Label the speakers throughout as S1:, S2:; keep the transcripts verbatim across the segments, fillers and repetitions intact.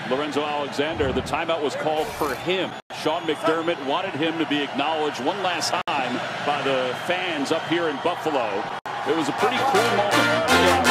S1: Lorenzo Alexander, the timeout was called for him. Sean McDermott wanted him to be acknowledged one last time by the fans up here in Buffalo. It was a pretty cool moment.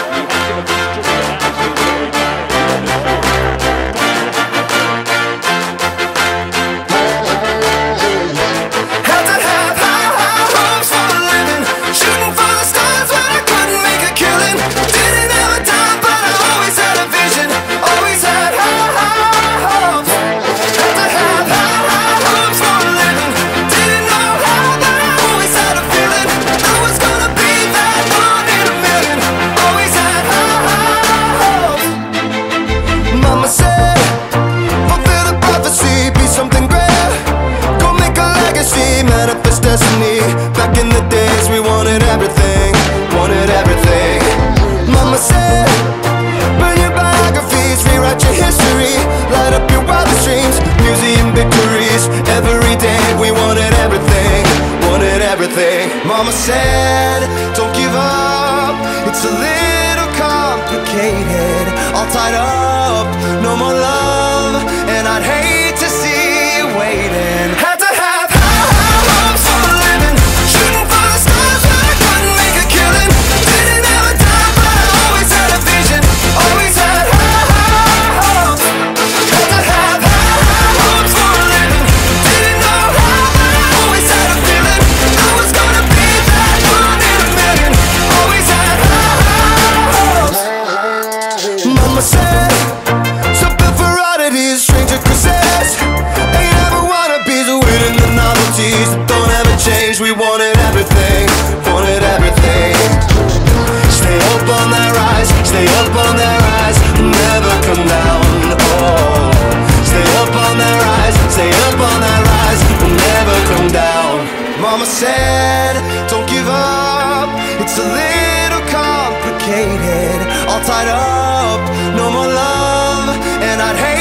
S2: Back in the days we wanted everything, wanted everything. Mama said, burn your biographies, rewrite your history, light up your wildest dreams, museum victories. Every day we wanted everything, wanted everything. Mama said, don't give up, it's a little complicated. All tied up, no more love, and I'd hate to see you waiting. Had to have Mama said, something for oddities, stranger cruises. Ain't ever wannabes, winning the novelties that don't ever change. We wanted everything, wanted everything. Stay up on that rise, stay up on that rise, never come down. Oh, stay up on that rise, stay up on that rise, never come down. Mama said, don't give up, it's a little complicated. All tied up, no more love, and I'd hate